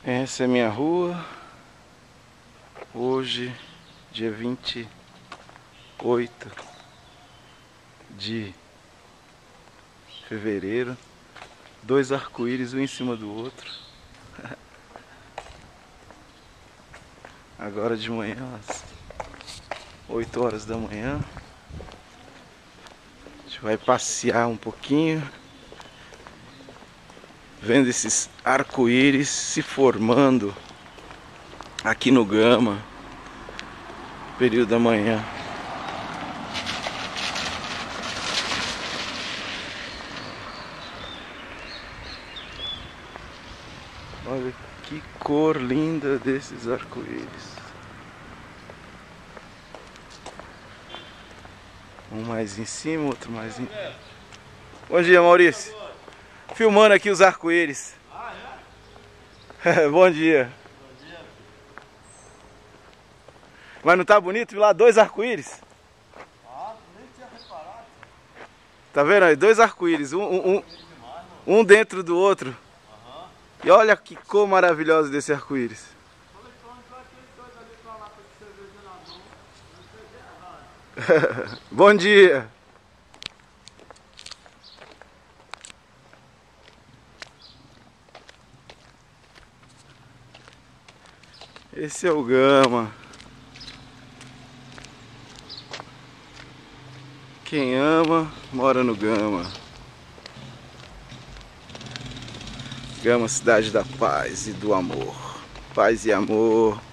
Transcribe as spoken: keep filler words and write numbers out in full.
Essa é minha rua. Hoje, dia vinte e oito de fevereiro. Dois arco-íris, um em cima do outro. Agora de manhã, às oito horas da manhã. A gente vai passear um pouquinho, vendo esses arco-íris se formando aqui no Gama, período da manhã. Olha que cor linda desses arco-íris. Um mais em cima, outro mais em... Bom dia, Maurício. Filmando aqui os arco-íris. Ah, é? Bom dia. Bom dia. Mas não tá bonito? Lá dois arco-íris? Ah, nem tinha reparado. Tá vendo aí? Dois arco-íris, um, um, um, um dentro do outro. Aham. E olha que cor maravilhosa desse arco-íris. Falei pra onde vai aquele dois ali pra lá pra cerveja na mão. Não sei errado. Bom dia. Esse é o Gama. Quem ama, mora no Gama. Gama, cidade da paz e do amor. Paz e amor.